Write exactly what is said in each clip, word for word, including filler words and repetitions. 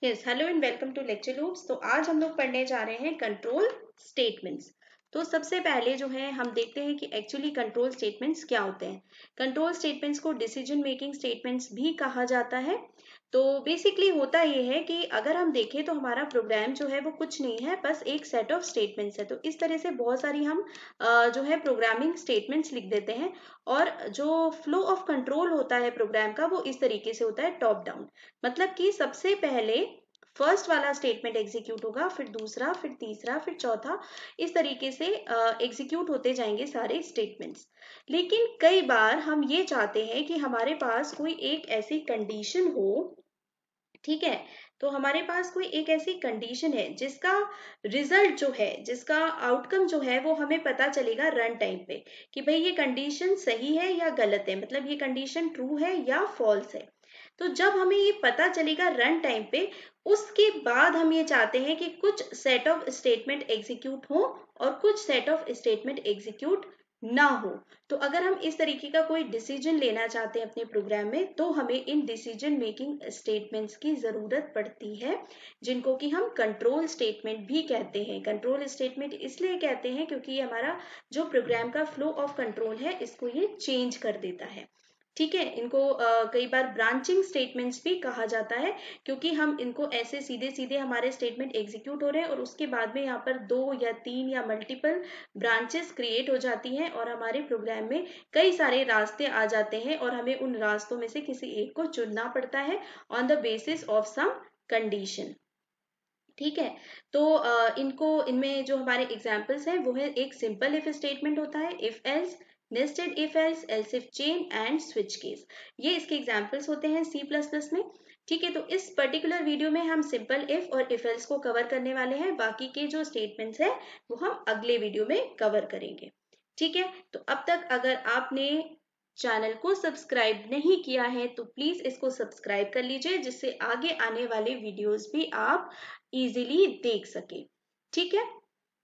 Yes, hello and welcome to lecture loops. तो आज हम लोग पढ़ने जा रहे हैं कंट्रोल स्टेटमेंट्स। तो सबसे पहले जो है हम देखते हैं कि एक्चुअली कंट्रोल स्टेटमेंट्स क्या होते हैं। कंट्रोल स्टेटमेंट्स को डिसीजन मेकिंग स्टेटमेंट्स भी कहा जाता है। तो बेसिकली होता ये है कि अगर हम देखें तो हमारा प्रोग्राम जो है वो कुछ नहीं है, बस एक सेट ऑफ स्टेटमेंट्स है। तो इस तरह से बहुत सारी हम अ, जो है प्रोग्रामिंग स्टेटमेंट्स लिख देते हैं और जो फ्लो ऑफ कंट्रोल होता है प्रोग्राम का वो इस तरीके से होता है, टॉप डाउन। मतलब कि सबसे पहले फर्स्ट वाला स्टेटमेंट एग्जीक्यूट होगा, फिर दूसरा, फिर तीसरा, फिर चौथा, इस तरीके से एग्जीक्यूट होते जाएंगे सारे स्टेटमेंट्स। लेकिन कई बार हम ये चाहते हैं कि हमारे पास कोई एक ऐसी कंडीशन हो, ठीक है। तो हमारे पास कोई एक ऐसी कंडीशन है जिसका रिजल्ट जो है, जिसका आउटकम जो है वो हमें पता चलेगा रन टाइम पे कि भाई ये कंडीशन सही है या गलत है, मतलब ये कंडीशन ट्रू है या फॉल्स है। तो जब हमें ये पता चलेगा रन टाइम पे, उसके बाद हम ये चाहते हैं कि कुछ सेट ऑफ स्टेटमेंट एग्जीक्यूट हो और कुछ सेट ऑफ स्टेटमेंट एग्जीक्यूट ना हो। तो अगर हम इस तरीके का कोई डिसीजन लेना चाहते हैं अपने प्रोग्राम में, तो हमें इन डिसीजन मेकिंग स्टेटमेंट्स की जरूरत पड़ती है, जिनको कि हम कंट्रोल स्टेटमेंट भी कहते हैं। कंट्रोल स्टेटमेंट इसलिए कहते हैं क्योंकि ये हमारा जो प्रोग्राम का फ्लो ऑफ कंट्रोल है इसको ये चेंज कर देता है, ठीक है। इनको uh, कई बार ब्रांचिंग स्टेटमेंट्स भी कहा जाता है, क्योंकि हम इनको ऐसे सीधे सीधे हमारे स्टेटमेंट एग्जीक्यूट हो रहे हैं और उसके बाद में यहाँ पर दो या तीन या मल्टीपल ब्रांचेस क्रिएट हो जाती हैं और हमारे प्रोग्राम में कई सारे रास्ते आ जाते हैं और हमें उन रास्तों में से किसी एक को चुनना पड़ता है on the basis of some condition, ठीक है। तो uh, इनको इनमें जो हमारे एग्जाम्पल्स हैं वो है, एक सिंपल इफ स्टेटमेंट होता है, if else, nested if else, else if chain and switch case. ये इसके एग्जाम्पल्स होते हैं सी प्लस प्लस में, ठीक है। तो इस पर्टिकुलर वीडियो में हम सिंपल इफ और इफ एल्स को कवर करने वाले हैं, बाकी के जो स्टेटमेंट्स हैं वो हम अगले वीडियो में कवर करेंगे, ठीक है। तो अब तक अगर आपने चैनल को सब्सक्राइब नहीं किया है तो प्लीज इसको सब्सक्राइब कर लीजिए, जिससे आगे आने वाले वीडियोस भी आप इजीली देख सके, ठीक है।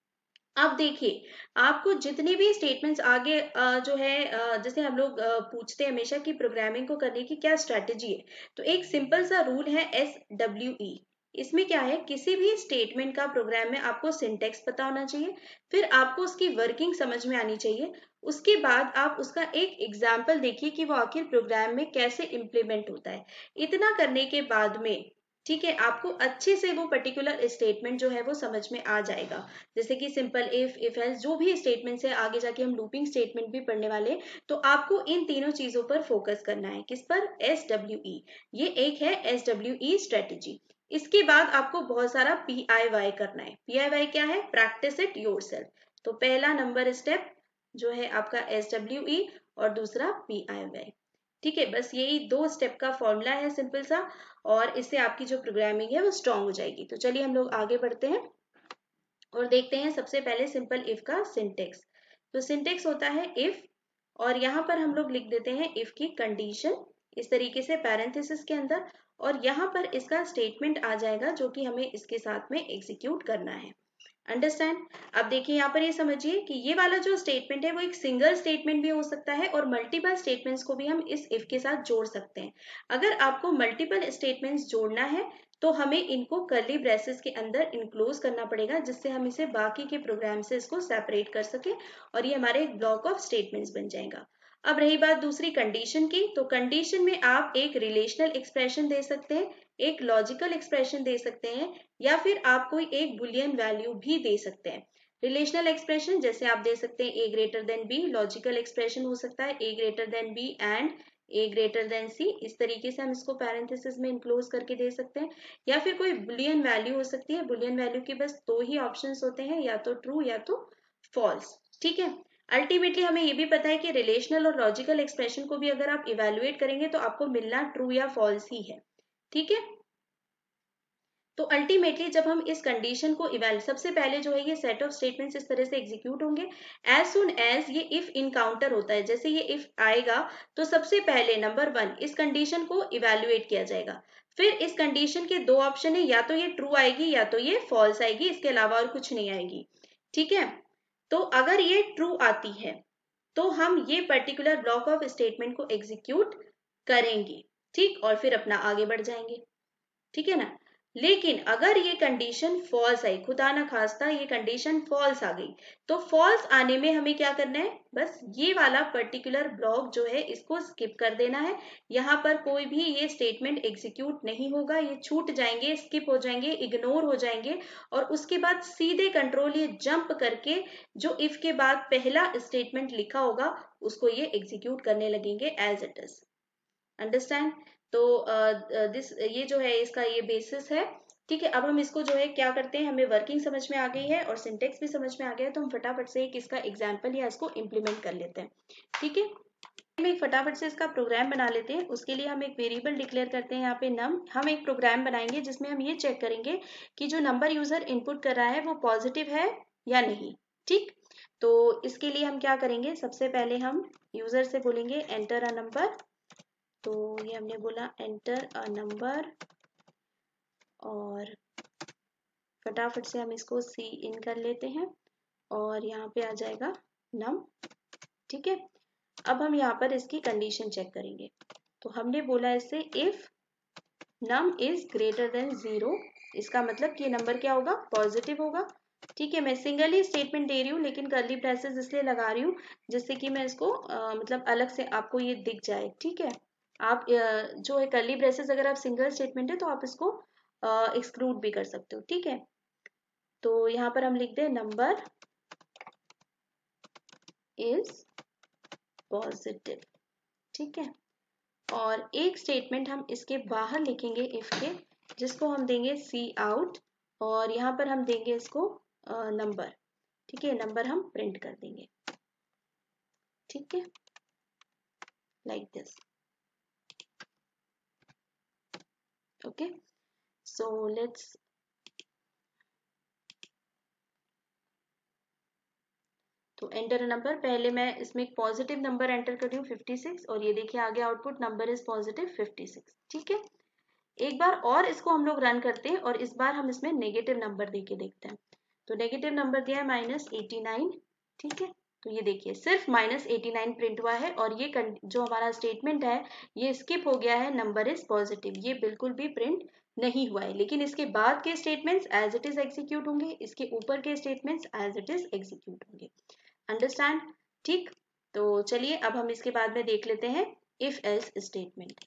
अब देखिए, आपको जितने भी स्टेटमेंट्स आगे जो है, जैसे हम लोग पूछते हैं हमेशा कि प्रोग्रामिंग को करने की क्या स्ट्रैटेजी है, तो एक सिंपल सा रूल है एस डब्ल्यू ई। इसमें क्या है, किसी भी स्टेटमेंट का प्रोग्राम में आपको सिंटेक्स पता होना चाहिए, फिर आपको उसकी वर्किंग समझ में आनी चाहिए, उसके बाद आप उसका एक एग्जाम्पल देखिए कि वो आखिर प्रोग्राम में कैसे इम्प्लीमेंट होता है। इतना करने के बाद में, ठीक है, आपको अच्छे से वो पर्टिकुलर स्टेटमेंट जो है वो समझ में आ जाएगा। जैसे कि सिंपल इफ, इफ एल्स, जो भी स्टेटमेंट्स है, आगे जाके हम लूपिंग स्टेटमेंट भी पढ़ने वाले हैं। तो आपको इन तीनों चीजों पर फोकस करना है। किस पर? S W E. ये एक है एस डब्ल्यू ई स्ट्रेटेजी। इसके बाद आपको बहुत सारा पी आई वाई करना है। पी आई वाई क्या है? Practice it yourself. तो पहला नंबर स्टेप जो है आपका एस डब्ल्यू ई और दूसरा पी आई वाई, ठीक है। बस यही दो स्टेप का फॉर्मूला है सिंपल सा, और इससे आपकी जो प्रोग्रामिंग है वो स्ट्रांग हो जाएगी। तो चलिए हम लोग आगे बढ़ते हैं और देखते हैं सबसे पहले सिंपल इफ का सिंटेक्स। तो सिंटेक्स होता है इफ, और यहाँ पर हम लोग लिख देते हैं इफ की कंडीशन इस तरीके से पैरेंथेसिस के अंदर, और यहाँ पर इसका स्टेटमेंट आ जाएगा जो कि हमें इसके साथ में एग्जीक्यूट करना है। अंडरस्टैंड? अब देखिए यहाँ पर ये समझिए कि ये वाला जो स्टेटमेंट है वो एक सिंगल स्टेटमेंट भी हो सकता है और मल्टीपल स्टेटमेंट्स को भी हम इस इफ के साथ जोड़ सकते हैं। अगर आपको मल्टीपल स्टेटमेंट्स जोड़ना है तो हमें इनको कर्ली ब्रेसेस के अंदर इनक्लोज करना पड़ेगा, जिससे हम इसे बाकी के प्रोग्राम से इसको सेपरेट कर सके और ये हमारे एक ब्लॉक ऑफ स्टेटमेंट्स बन जाएगा। अब रही बात दूसरी कंडीशन की, तो कंडीशन में आप एक रिलेशनल एक्सप्रेशन दे सकते हैं, एक लॉजिकल एक्सप्रेशन दे सकते हैं, या फिर आप कोई एक बुलियन वैल्यू भी दे सकते हैं। रिलेशनल एक्सप्रेशन जैसे आप दे सकते हैं A greater than B, logical expression हो सकता है A greater than B and A greater than C. इस तरीके से हम इसको पैरेंथेसिस में इनक्लोज करके दे सकते हैं, या फिर कोई बुलियन वैल्यू हो सकती है। बुलियन वैल्यू के बस दो ही ऑप्शंस होते हैं, या तो ट्रू या तो फॉल्स, ठीक है। अल्टीमेटली हमें ये भी पता है कि रिलेशनल और लॉजिकल एक्सप्रेशन को भी अगर आप इवेल्युएट करेंगे तो आपको मिलना ट्रू या फॉल्स ही है, ठीक है। तो अल्टीमेटली जब हम इस कंडीशन को इवेल सबसे पहले जो है ये सेट ऑफ स्टेटमेंट्स इस तरह से एग्जीक्यूट होंगे। एज सुन एज ये इफ इनकाउंटर होता है, जैसे ये इफ आएगा तो सबसे पहले नंबर वन इस कंडीशन को इवेल्युएट किया जाएगा। फिर इस कंडीशन के दो ऑप्शन है, या तो ये ट्रू आएगी या तो ये फॉल्स आएगी, इसके अलावा और कुछ नहीं आएगी, ठीक है। तो अगर ये ट्रू आती है तो हम ये पर्टिकुलर ब्लॉक ऑफ स्टेटमेंट को एग्जीक्यूट करेंगे, ठीक, और फिर अपना आगे बढ़ जाएंगे, ठीक है ना। लेकिन अगर ये कंडीशन फॉल्स आई, खुदा ना खास्ता ये कंडीशन फॉल्स आ गई, तो फॉल्स आने में हमें क्या करना है, बस ये वाला पर्टिकुलर ब्लॉक जो है इसको स्किप कर देना है। यहाँ पर कोई भी ये स्टेटमेंट एग्जीक्यूट नहीं होगा, ये छूट जाएंगे, स्किप हो जाएंगे, इग्नोर हो जाएंगे, और उसके बाद सीधे कंट्रोल ये जंप करके जो इफ के बाद पहला स्टेटमेंट लिखा होगा उसको ये एग्जीक्यूट करने लगेंगे एज इट इज। अंडरस्टैंड? तो दिस uh, ये जो है इसका ये बेसिस है। ठीक है, अब हम इसको जो है क्या करते हैं, हमें वर्किंग समझ में आ गई है और सिंटेक्स भी समझ में आ गया है, तो हम फटाफट से एक इसका एग्जाम्पल या इसको इम्प्लीमेंट कर लेते हैं। ठीक है, हम एक फटाफट से इसका प्रोग्राम बना लेते हैं। उसके लिए हम एक वेरिएबल डिक्लेयर करते हैं यहाँ पे नम। हम एक प्रोग्राम बनाएंगे जिसमें हम ये चेक करेंगे कि जो नंबर यूजर इनपुट कर रहा है वो पॉजिटिव है या नहीं। ठीक, तो इसके लिए हम क्या करेंगे, सबसे पहले हम यूजर से बोलेंगे एंटर अ नंबर। तो ये हमने बोला एंटर अ नंबर, और फटाफट से हम इसको सी इन कर लेते हैं और यहाँ पे आ जाएगा नम। ठीक है, अब हम यहाँ पर इसकी कंडीशन चेक करेंगे। तो हमने बोला इससे if num is greater than zero, इसका मतलब कि ये नंबर क्या होगा, पॉजिटिव होगा। ठीक है, मैं सिंगल ही स्टेटमेंट दे रही हूँ लेकिन कर्ली ब्रेसेस इसलिए लगा रही हूँ जिससे कि मैं इसको आ, मतलब अलग से आपको ये दिख जाए। ठीक है, आप जो है कर्ली ब्रेसेस अगर आप सिंगल स्टेटमेंट है तो आप इसको एक्सक्लूड भी कर सकते हो। ठीक है, तो यहाँ पर हम लिख दें नंबर इज पॉजिटिव। ठीक है, और एक स्टेटमेंट हम इसके बाहर लिखेंगे इफ के, जिसको हम देंगे सी आउट, और यहाँ पर हम देंगे इसको नंबर। ठीक है, नंबर हम प्रिंट कर देंगे। ठीक है, like this. Okay, so let's तो एंटर नंबर, पहले मैं इसमें एक पॉजिटिव नंबर एंटर कर रही हूँ फिफ्टी सिक्स, और ये देखिए आगे output number is positive fifty six. ठीक है, एक बार और इसको हम लोग रन करते हैं और इस बार हम इसमें नेगेटिव नंबर देके देखते हैं। तो नेगेटिव नंबर दिया है माइनस एटी नाइन। ठीक है, तो ये देखिए सिर्फ माइनस एटी नाइन प्रिंट हुआ है, और ये जो हमारा स्टेटमेंट है ये स्किप हो गया है, नंबर इज पॉजिटिव, ये बिल्कुल भी प्रिंट नहीं हुआ है। लेकिन इसके बाद के statements as it is execute होंगे, इसके ऊपर के statements as it is execute होंगे। अंडरस्टैंड? ठीक, तो चलिए अब हम इसके बाद में देख लेते हैं इफ एल्स स्टेटमेंट।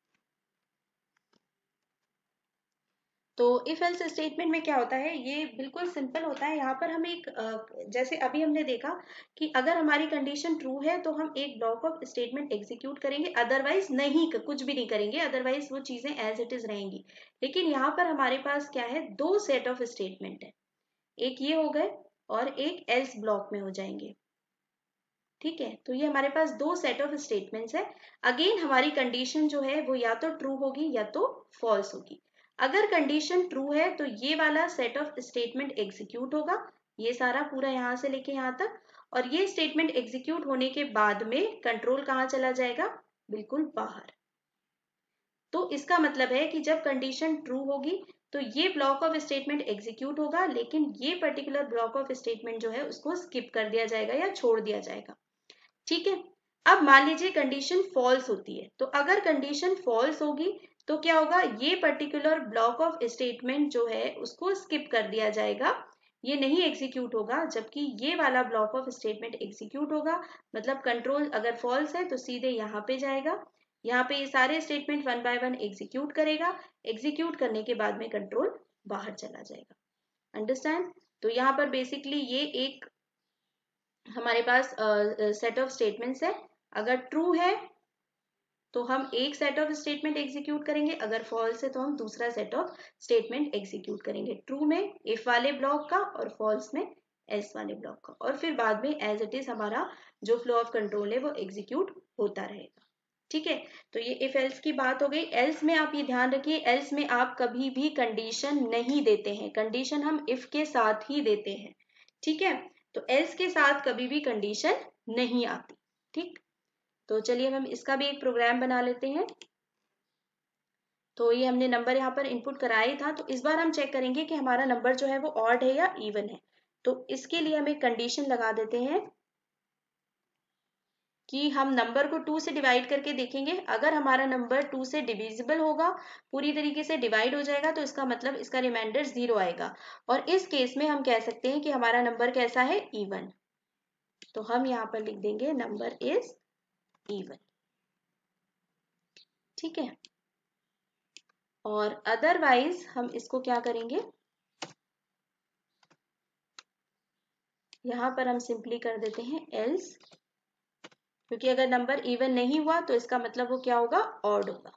तो इफ एल्स स्टेटमेंट में क्या होता है, ये बिल्कुल सिंपल होता है। यहाँ पर हम एक जैसे अभी हमने देखा कि अगर हमारी कंडीशन ट्रू है तो हम एक ब्लॉक ऑफ स्टेटमेंट एग्जीक्यूट करेंगे, अदरवाइज नहीं, कुछ भी नहीं करेंगे, अदरवाइज वो चीजें एज इट इज रहेंगी। लेकिन यहाँ पर हमारे पास क्या है, दो सेट ऑफ स्टेटमेंट है, एक ये हो गए और एक एल्स ब्लॉक में हो जाएंगे। ठीक है, तो ये हमारे पास दो सेट ऑफ स्टेटमेंट्स है। अगेन हमारी कंडीशन जो है वो या तो ट्रू होगी या तो फॉल्स होगी। अगर कंडीशन ट्रू है तो ये वाला सेट ऑफ स्टेटमेंट एग्जीक्यूट होगा, ये सारा पूरा यहाँ से लेके यहाँ तक, और ये स्टेटमेंट एग्जीक्यूट होने के बाद में कंट्रोल कहाँ चला जाएगा, बिल्कुल बाहर। तो इसका मतलब है कि जब कंडीशन ट्रू होगी तो ये ब्लॉक ऑफ स्टेटमेंट एग्जीक्यूट होगा, लेकिन ये पर्टिकुलर ब्लॉक ऑफ स्टेटमेंट जो है उसको स्किप कर दिया जाएगा या छोड़ दिया जाएगा। ठीक है, अब मान लीजिए कंडीशन फॉल्स होती है, तो अगर कंडीशन फॉल्स होगी तो क्या होगा, ये पर्टिकुलर ब्लॉक ऑफ स्टेटमेंट जो है उसको स्किप कर दिया जाएगा, ये नहीं एग्जीक्यूट होगा, जबकि ये वाला ब्लॉक ऑफ स्टेटमेंट एग्जीक्यूट होगा। मतलब कंट्रोल अगर फॉल्स है तो सीधे यहाँ पे जाएगा, यहाँ पे ये सारे statement one by one execute करेगा, एग्जीक्यूट करने के बाद में कंट्रोल बाहर चला जाएगा। अंडरस्टैंड? तो यहाँ पर बेसिकली ये एक हमारे पास सेट ऑफ स्टेटमेंट्स है। अगर ट्रू है तो हम एक सेट ऑफ स्टेटमेंट एग्जीक्यूट करेंगे, अगर फॉल्स है तो हम दूसरा सेट ऑफ स्टेटमेंट एग्जीक्यूट करेंगे, ट्रू में इफ वाले ब्लॉक का और फॉल्स में एल्स वाले ब्लॉक का, और फिर बाद में एज इट इज हमारा जो फ्लो ऑफ कंट्रोल है वो एग्जीक्यूट होता रहेगा। ठीक है, तो ये इफ एल्स की बात हो गई। एल्स में आप ये ध्यान रखिए, एल्स में आप कभी भी कंडीशन नहीं देते हैं, कंडीशन हम इफ के साथ ही देते हैं। ठीक है, तो एल्स के साथ कभी भी कंडीशन नहीं आती। ठीक, तो चलिए हम इसका भी एक प्रोग्राम बना लेते हैं। तो ये हमने नंबर यहाँ पर इनपुट कराया ही था, तो इस बार हम चेक करेंगे कि हमारा नंबर जो है वो ऑड है या इवन है। तो इसके लिए हम एक कंडीशन लगा देते हैं, कि हम नंबर को टू से डिवाइड करके देखेंगे। अगर हमारा नंबर टू से डिविजिबल होगा, पूरी तरीके से डिवाइड हो जाएगा, तो इसका मतलब इसका रिमाइंडर जीरो आएगा। और इस केस में हम कह सकते हैं कि हमारा नंबर कैसा है, इवन। तो हम यहाँ पर लिख देंगे नंबर इज इवन। ठीक है। और अदरवाइज हम इसको क्या करेंगे, यहाँ पर हम सिंपली कर देते हैं एल्स, क्योंकि अगर नंबर इवन नहीं हुआ तो इसका मतलब वो क्या होगा, ऑड होगा।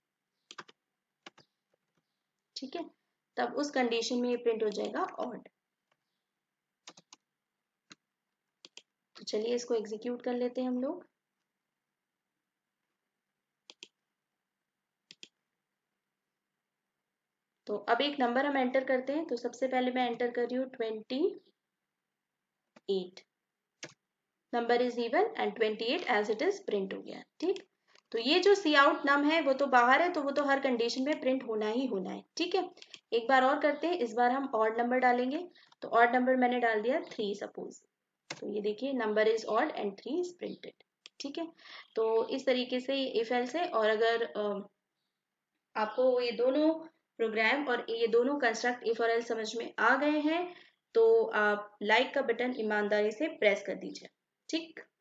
ठीक है, तब उस कंडीशन में ये प्रिंट हो जाएगा ऑड। तो चलिए इसको एग्जीक्यूट कर लेते हैं हम लोग। तो अब एक नंबर हम एंटर करते हैं। तो सबसे पहले मैं एंटर कर रही हूँ twenty eight. Number is even and twenty eight as it is print हो गया। ठीक, तो ये जो सी आउट नम है वो तो बाहर है, तो वो तो हर कंडीशन में प्रिंट होना ही होना है। ठीक है, एक बार और करते हैं। इस बार हम ऑड नंबर डालेंगे। तो ऑड नंबर मैंने डाल दिया थ्री सपोज। तो ये देखिए number is odd and three is printed. ठीक है, तो इस तरीके से इफ एल्स है। और अगर आपको ये दोनों प्रोग्राम और ये दोनों कंस्ट्रक्ट इफ और एल्स समझ में आ गए हैं, तो आप लाइक का बटन ईमानदारी से प्रेस कर दीजिए। ठीक।